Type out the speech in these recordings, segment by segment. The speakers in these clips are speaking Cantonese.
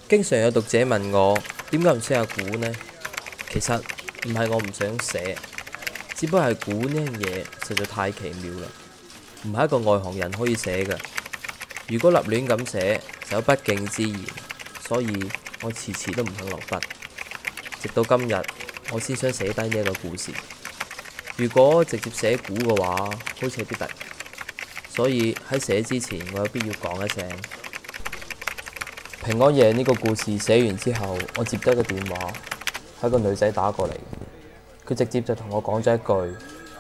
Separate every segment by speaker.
Speaker 1: 經常有讀者問我點解唔寫下古呢？其實唔係我唔想寫，只不過係古呢樣嘢實在太奇妙啦，唔係一個外行人可以寫嘅。如果立亂咁寫，就有不敬之嫌，所以我遲遲都唔肯落筆。直到今日，我先想寫低呢一個故事。如果直接寫古嘅話，好似有啲突，所以喺寫之前，我有必要講一聲。平安夜呢個故事寫完之後，我接到一個電話，係個女仔打過嚟，佢直接就同我講咗一句：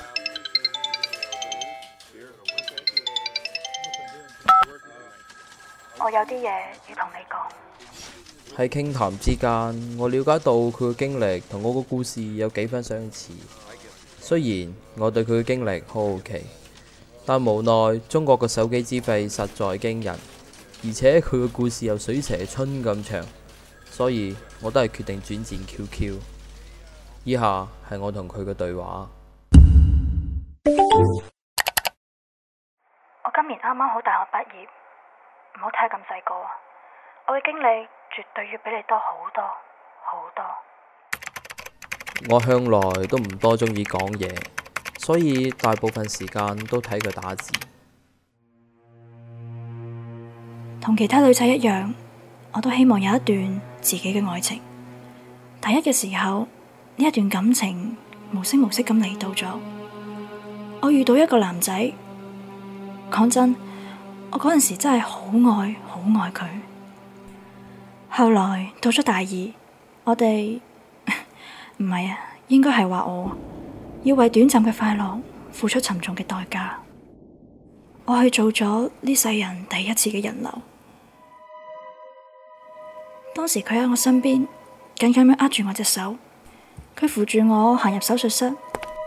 Speaker 2: 我有啲嘢要同你講。
Speaker 1: 喺傾談之間，我了解到佢嘅經歷同我個故事有幾分相似。雖然我對佢嘅經歷好好奇，但無奈中國嘅手機資費實在驚人，而且佢嘅故事又水蛇春咁長，所以我都係決定轉戰 QQ。以下係我同佢嘅對話。
Speaker 2: 我今年啱啱好大學畢業，唔好睇咁細個啊！我嘅經歷絕對要比你多好多好多。
Speaker 1: 我向來都唔多中意講嘢，所以大部分時間都睇佢打字。
Speaker 2: 同其他女仔一樣，我都希望有一段自己嘅愛情。大一嘅時候，呢一段感情無聲無息咁嚟到咗。我遇到一個男仔，講真，我嗰陣時真係好愛佢。後來到咗大二，我哋唔係啊，應該係話我要為短暫嘅快樂付出沉重嘅代價。我去做咗呢世人第一次嘅人流。當時佢喺我身邊，緊緊咁握住我隻手，佢扶住我行入手術室。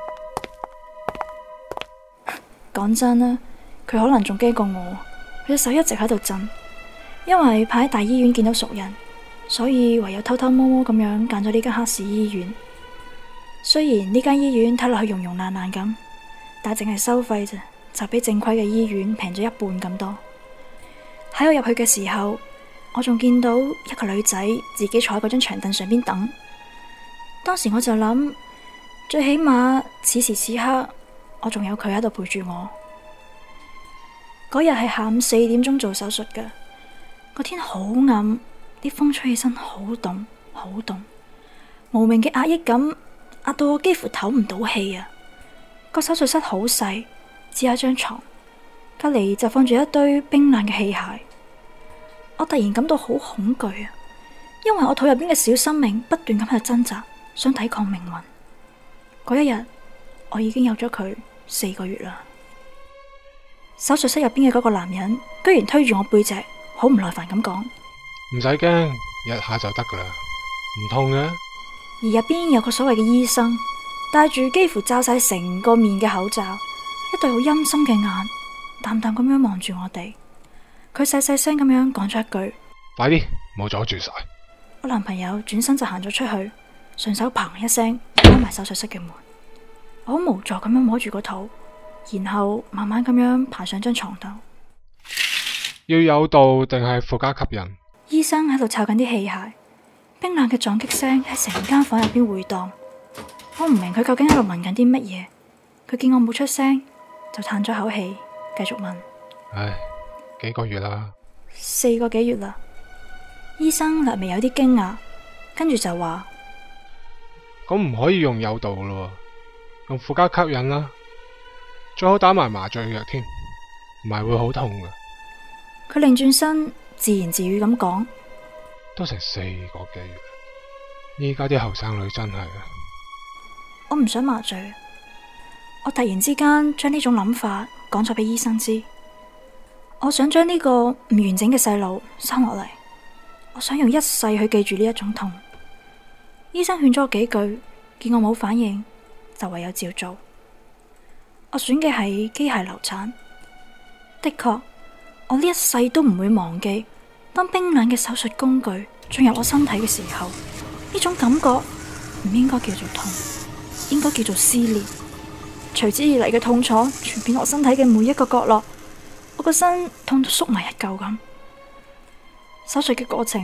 Speaker 2: 講真啦，佢可能仲驚過我，佢隻手一直喺度震。因為怕喺大醫院見到熟人，所以唯有偷偷摸摸咁樣揀咗呢間黑市醫院。雖然呢間醫院睇落去溶溶爛爛咁，但係淨係收費啫，就比正規嘅醫院平咗一半咁多。喺我入去嘅時候，我仲見到一個女仔自己坐喺嗰張長凳上邊等。當時我就諗，最起碼此時此刻，我仲有佢喺度陪住我。嗰日係下午4點鐘做手術㗎。個天好暗，啲風吹起身好凍，好凍，無名嘅壓抑感壓到我幾乎唞唔到氣啊！個手術室好細，只有一張床，隔籬就放住一堆冰冷嘅器械。我突然感到好恐懼啊，因為我肚入邊嘅小生命不斷咁喺度掙扎，想抵抗命運。嗰一日，我已經有咗佢4個月啦。手術室入邊嘅嗰個男人居然推住我背脊，好唔耐煩咁講：
Speaker 3: 唔使驚，一下就得噶啦，唔痛嘅。
Speaker 2: 而入邊有個所謂嘅醫生，戴住幾乎罩晒成個面嘅口罩，一對好陰森嘅眼，淡淡咁樣望住我哋。佢細細聲咁樣講咗一句：
Speaker 3: 快啲，冇阻住晒。
Speaker 2: 我男朋友轉身就行咗出去，順手砰一聲關埋手術室嘅門。我好無助咁樣摸住個肚，然後慢慢咁樣爬上張床度。
Speaker 3: 要誘導定係附加吸引？
Speaker 2: 醫生喺度摷緊啲器械，冰冷嘅撞擊聲喺成間房入邊回蕩。我唔明佢究竟喺度問緊啲乜嘢。佢見我冇出聲，就嘆咗口氣，繼續問：
Speaker 3: 唉，幾個月啦
Speaker 2: ？4個幾月啦。醫生略微有啲驚訝，跟住就話：
Speaker 3: 咁唔可以用誘導咯，用附加吸引啦，最好打埋麻醉藥添，唔係會好痛噶。
Speaker 2: 佢擰轉身，自言自語咁講：
Speaker 3: 都成4個幾月，依家啲後生女真係啊！
Speaker 2: 我唔想麻醉。我突然之間將呢種諗法講咗俾醫生知。我想將呢個唔完整嘅細路生落嚟，我想用一世去記住呢一種痛。醫生勸咗我幾句，見我冇反應，就唯有照做。我選嘅係機械流產。的確，我呢一世都唔會忘記，當冰冷嘅手術工具進入我身體嘅時候，呢種感覺唔應該叫做痛，應該叫做撕裂。隨之而嚟嘅痛楚傳遍我身體嘅每一個角落，我個身痛到縮埋一嚿咁。手術嘅過程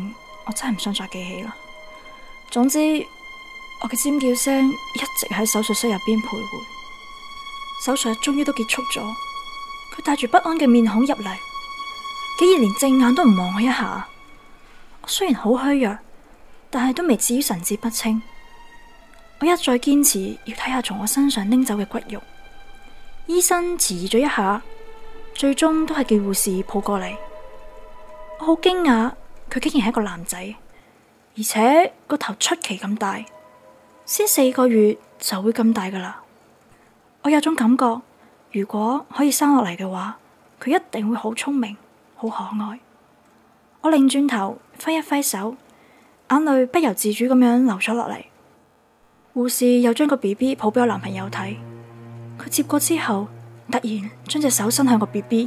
Speaker 2: 我真係唔想再記起啦。總之，我嘅尖叫聲一直喺手術室入邊徘徊。手術終於都結束咗，佢帶住不安嘅面孔入嚟，竟然連正眼都唔望我一下。我雖然好虛弱，但係都未至於神志不清。我一再堅持要睇下從我身上拎走嘅骨肉。醫生遲疑咗一下，最終都係叫護士抱過嚟。我好驚訝，佢竟然係一個男仔，而且個頭出奇咁大，先4個月就會咁大噶啦。我有種感覺，如果可以生落嚟嘅話，佢一定會好聰明，好可愛。我擰轉頭揮一揮手，眼淚不由自主咁樣流咗落嚟。護士又將個 BB 抱俾我男朋友睇，佢接過之後，突然將隻手伸向個 BB。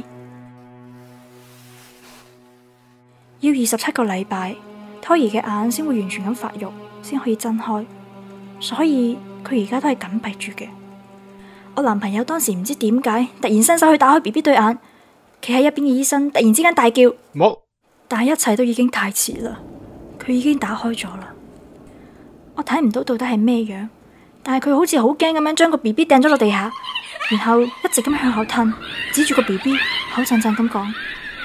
Speaker 2: 要27個禮拜，胎兒嘅眼先會完全咁發育，先可以睜開，所以佢而家都係緊閉住嘅。我男朋友當時唔知點解，突然伸手去打開 BB 對眼，企喺一邊嘅醫生突然之間大叫：
Speaker 3: 冇！
Speaker 2: 但係一切都已經太遲啦，佢已經打開咗啦。我睇唔到到底係咩樣，但係佢好似好驚咁樣將個 BB 掟咗落地下，然後一直咁向後褪，指住個 BB 口震震咁講：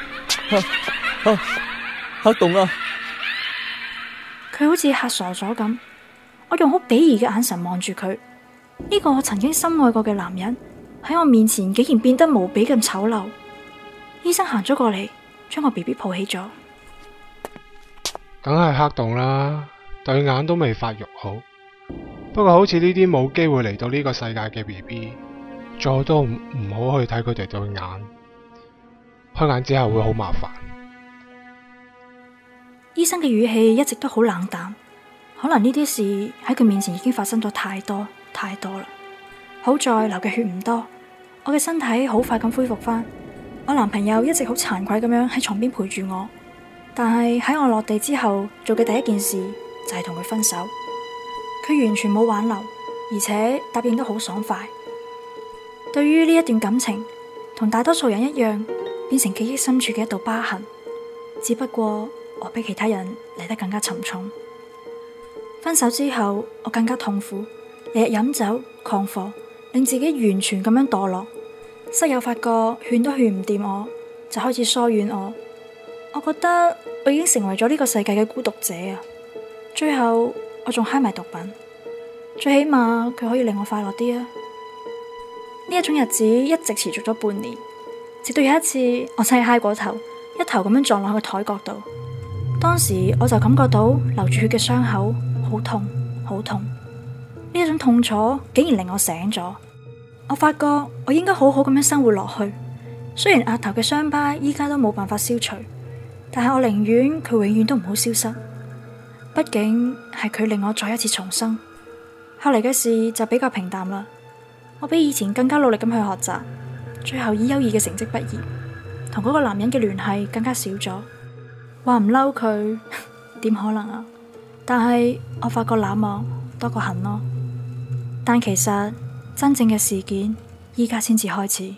Speaker 1: 黑洞啊！
Speaker 2: 佢好似嚇傻咗咁，我用好鄙夷嘅眼神望住佢。呢個我曾經深愛過嘅男人喺我面前竟然變得無比咁醜陋。醫生行咗過嚟，將個 BB 抱起咗。
Speaker 3: 梗係黑洞啦，對眼都未發育好。不過好似呢啲冇機會嚟到呢個世界嘅 BB，最好都唔好去睇佢哋對眼，開眼之後會好麻煩。
Speaker 2: 醫生嘅語氣一直都好冷淡，可能呢啲事喺佢面前已經發生咗太多太多啦。好在流嘅血唔多，我嘅身體好快咁恢復返。我男朋友一直好慚愧咁樣喺床邊陪住我，但係喺我落地之後做嘅第一件事就係同佢分手。佢完全冇挽留，而且答應得好爽快。對於呢一段感情，同大多數人一樣，變成記憶深處嘅一道疤痕，只不過我比其他人嚟得更加沉重。分手之後，我更加痛苦，日日飲酒狂火，令自己完全咁樣墮落。室友發覺勸都勸唔掂我，就開始疏遠我。我覺得我已經成為咗呢個世界嘅孤獨者啊！最後我仲揩埋毒品，最起碼佢可以令我快樂啲啊！呢一種日子一直持續咗半年，直到有一次我真係揩過頭，一頭咁樣撞落去個台角度。當時我就感覺到流住血嘅傷口好痛好痛，呢一種痛楚竟然令我醒咗。我發覺我應該好好咁樣生活落去，雖然額頭嘅傷疤依家都冇辦法消除，但係我寧願佢永遠都唔好消失。畢竟係佢令我再一次重生。後嚟嘅事就比較平淡啦，我比以前更加努力咁去學習，最後以優異嘅成績畢業，同嗰個男人嘅聯繫更加少咗。話唔嬲佢，點可能啊？但係我發覺冷漠多過恨咯。但其實真正嘅事件依家先至開始。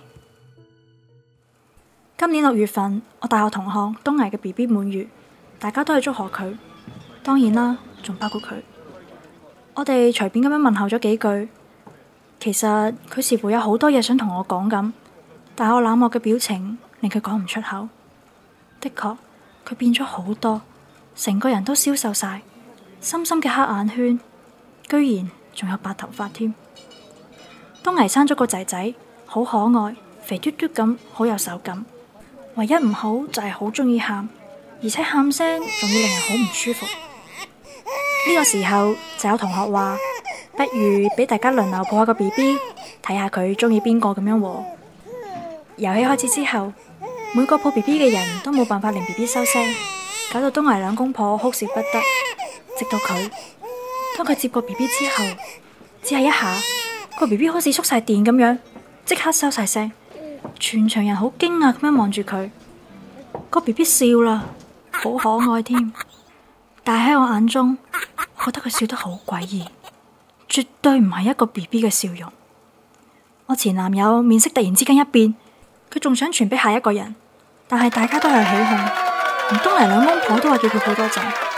Speaker 2: 今年6月份，我大學同學東毅嘅 BB 滿月，大家都去祝賀佢，當然啦，仲包括佢。我哋隨便咁樣問候咗幾句，其實佢似乎有好多嘢想同我講咁，但係我冷漠嘅表情令佢講唔出口。的確，佢變咗好多，成個人都消瘦晒，深深嘅黑眼圈，居然仲有白頭髮添。東毅生咗個仔仔，好可愛，肥嘟嘟咁，好有手感。唯一唔好就係好鍾意喊，而且喊聲仲要令人好唔舒服。呢個時候就有同學話，不如俾大家輪流抱下個 BB， 睇下佢鍾意邊個咁樣喎。遊戲開始之後，每個抱 BB 嘅人都冇辦法令 BB 收聲，搞到東毅兩公婆哭笑不得。直到佢，當佢接過 BB 之後，只係一下，個 BB 好似觸晒電咁樣，即刻收晒聲。全場人好驚訝咁樣望住佢，個 BB 笑啦，好可愛添。但係喺我眼中，我覺得佢笑得好詭異，絕對唔係一個 BB 嘅笑容。我前男友面色突然之間一變，佢仲想傳俾下一個人，但係大家都係起哄，連東毅兩公婆都話叫佢抱多陣。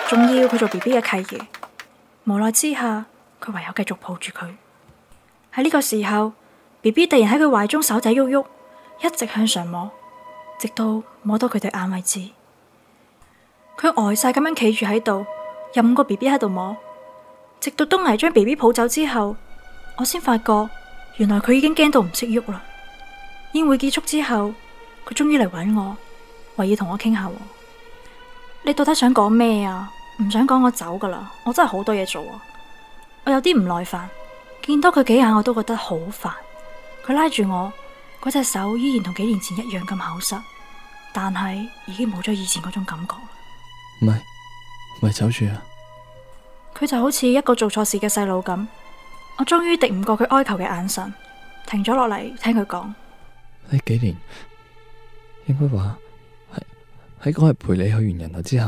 Speaker 2: 仲要佢做 BB 嘅契爺。無奈之下，佢唯有繼續抱住佢。喺呢個時候，BB 突然喺佢懷中手仔喐喐，一直向上摸，直到摸到佢對眼為止。佢呆晒咁樣企住喺度，任個 BB 喺度摸，直到東尼將 BB 抱走之後，我先發覺原來佢已經驚到唔識喐啦。宴會結束之後，佢終於嚟搵我，話要同我傾下。你到底想講咩啊？唔想講我走噶啦，我真係好多嘢做啊！我有啲唔耐煩，見到佢幾眼我都覺得好煩。佢拉住我，嗰隻手依然同幾年前一樣咁厚實，但係已經冇咗以前嗰種感覺啦。
Speaker 1: 咪走住啊！
Speaker 2: 佢就好似一個做錯事嘅細路咁，我終於敵唔過佢哀求嘅眼神，停咗落嚟聽佢講。
Speaker 1: 呢幾年應該話喺嗰日陪你去完人流之後，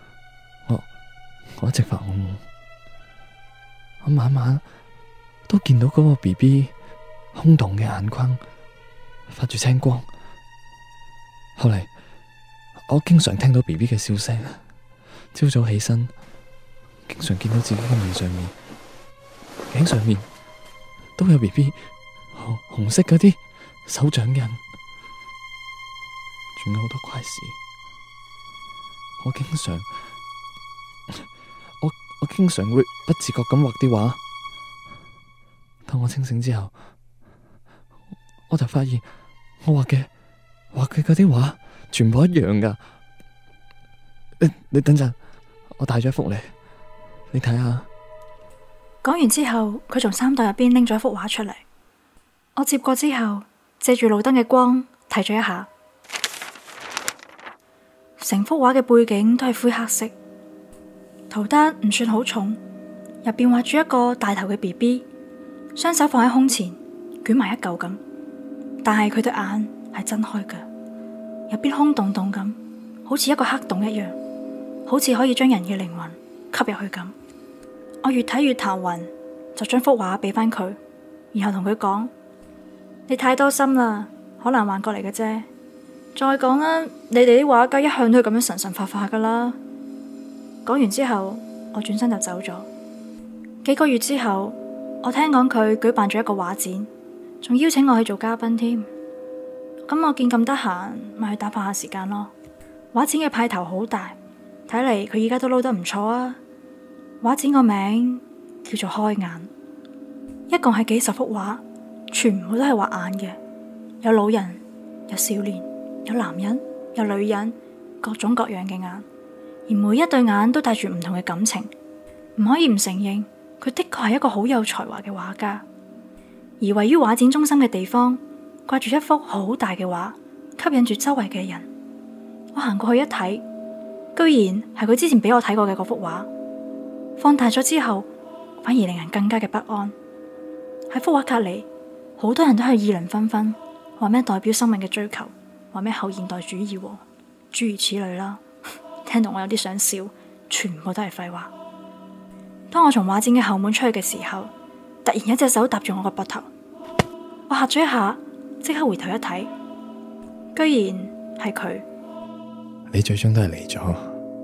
Speaker 1: 我一直發噩夢，我晚晚都見到嗰個 BB 空洞嘅眼眶發住青光。後嚟我經常聽到 BB 嘅笑聲，朝早起身經常見到自己嘅面上面、頸上面都有 BB 紅色嗰啲手掌印，仲有好多怪事。我經常會不自覺咁畫啲畫。當我清醒之後，我就發現我畫嘅嗰啲畫全部一樣噶。你等陣，我帶咗一幅嚟，你睇下。
Speaker 2: 講完之後，佢從衫袋入邊拎咗一幅畫出嚟。我接過之後，借住路燈嘅光睇咗一下，成幅畫嘅背景都係灰黑色，塗得唔算好重。入邊畫住一個大頭嘅 BB， 雙手放喺胸前，捲埋一嚿咁。但係佢對眼係睜開嘅，入邊空洞洞咁，好似一個黑洞一樣，好似可以將人嘅靈魂吸入去咁。我越睇越頭暈，就將幅畫俾翻佢，然後同佢講：你太多心啦，可能幻覺嚟嘅啫。再講啦，你哋啲畫家一向都係咁樣神神化化噶啦。講完之後，我轉身就走咗。幾個月之後，我聽講佢舉辦咗一個畫展，仲邀請我去做嘉賓添。咁我見咁得閒，咪去打發下時間咯。畫展嘅派頭好大，睇嚟佢而家都撈得唔錯啊。畫展個名叫做開眼，一共係幾十幅畫，全部都係畫眼嘅，有老人，有少年，有男人，有女人，各種各樣嘅眼，而每一對眼都帶住唔同嘅感情。唔可以唔承認，佢的確係一個好有才華嘅畫家。而位於畫展中心嘅地方，掛住一幅好大嘅畫，吸引住周圍嘅人。我行過去一睇，居然係佢之前俾我睇過嘅嗰幅畫。放大咗之後，反而令人更加嘅不安。喺幅畫隔籬，好多人都係議論紛紛，話咩代表生命嘅追求，話咩後現代主義，諸如此類啦。聽到我有啲想笑，全部都係廢話。當我從畫展嘅後門出去嘅時候，突然一隻手搭住我個膊頭，我嚇咗一下，即刻回頭一睇，居然係佢。
Speaker 1: 你最終都係嚟咗，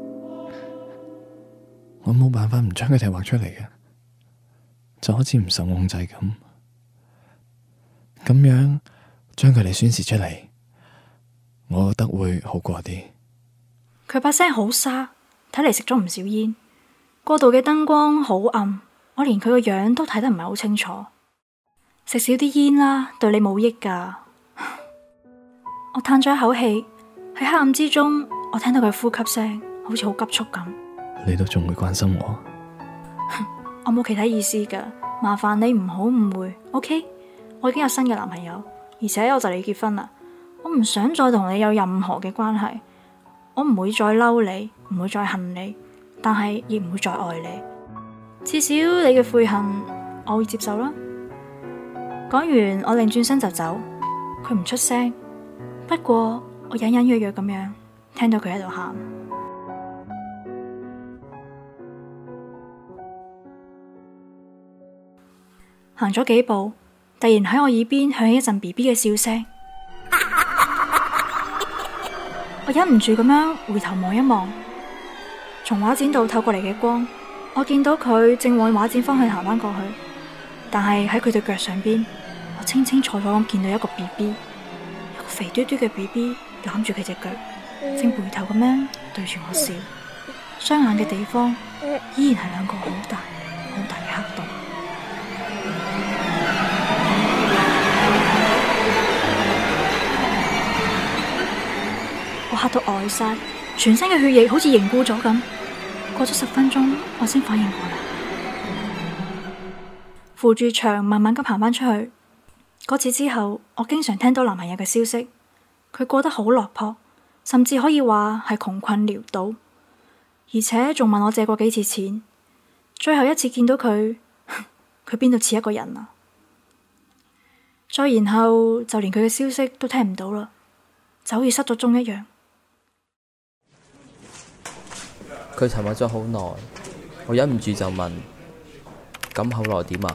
Speaker 1: 我冇辦法唔將佢哋畫出嚟嘅，就好似唔受控制咁樣將佢哋宣示出嚟，我覺得會好過啲。
Speaker 2: 佢把聲好沙，睇嚟食咗唔少煙。過度嘅燈光好暗，我連佢個樣都睇得唔係好清楚。食少啲煙啦，對你冇益噶。我嘆咗一口氣，喺黑暗之中，我聽到佢呼吸聲，好似好急促咁。
Speaker 1: 你都仲會關心我？
Speaker 2: 我冇其他意思噶，麻煩你唔好誤會。OK， 我已經有新嘅男朋友，而且我就嚟結婚啦。我唔想再同你有任何嘅關係，我唔會再嬲你，唔會再恨你，但係亦唔會再愛你。至少你嘅悔恨，我會接受啦。講完，我擰轉身就走，佢唔出聲。不過我隱隱約約咁樣聽到佢喺度喊。行咗幾步，突然喺我耳邊響起一陣 BB 嘅笑聲。我忍唔住咁樣回頭望一望， 從畫展度透過嚟嘅光，我見到佢正往畫展方向行返過去，但係喺佢對腳上邊，我清清楚楚咁見到一個 BB， 一個肥嘟嘟嘅 BB 攬住佢隻腳，正回頭咁樣對住我笑，雙眼嘅地方依然係兩個好大好大嘅黑洞。我嚇到呆晒，全身嘅血液好似凝固咗咁。過咗10分鐘，我先反應過嚟，扶住牆慢慢咁行返出去。嗰次之後，我經常聽到男朋友嘅消息，佢過得好落魄，甚至可以話係窮困潦倒，而且仲問我借過幾次錢。最後一次見到佢，佢邊度似一個人啊？再然後就連佢嘅消息都聽唔到啦，就好似失咗蹤一樣。
Speaker 1: 佢沉默咗好耐，我忍唔住就問：咁後來點啊？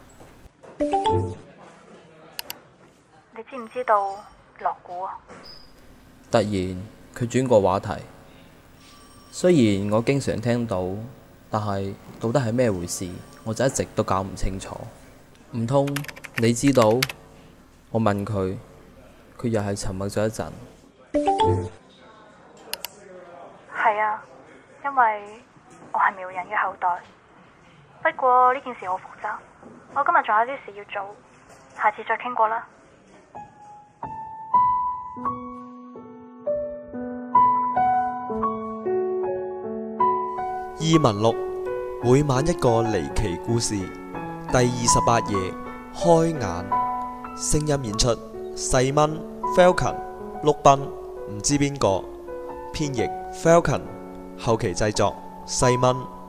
Speaker 2: 你知唔知道鑼鼓啊？
Speaker 1: 突然佢轉過話題，雖然我經常聽到，但係到底係咩回事，我就一直都搞唔清楚。唔通你知道？我問佢，佢又係沉默咗一陣。
Speaker 2: 係啊，因為我係苗人嘅後代。不過呢件事好複雜，我今日仲有啲事要做，下次再傾過啦。
Speaker 4: 異聞錄，每晚一個離奇故事。第28夜，開眼。聲音演出：細蚊、Falcon、陸斌，唔知邊個。編譯：Falcon，後期製作：細蚊。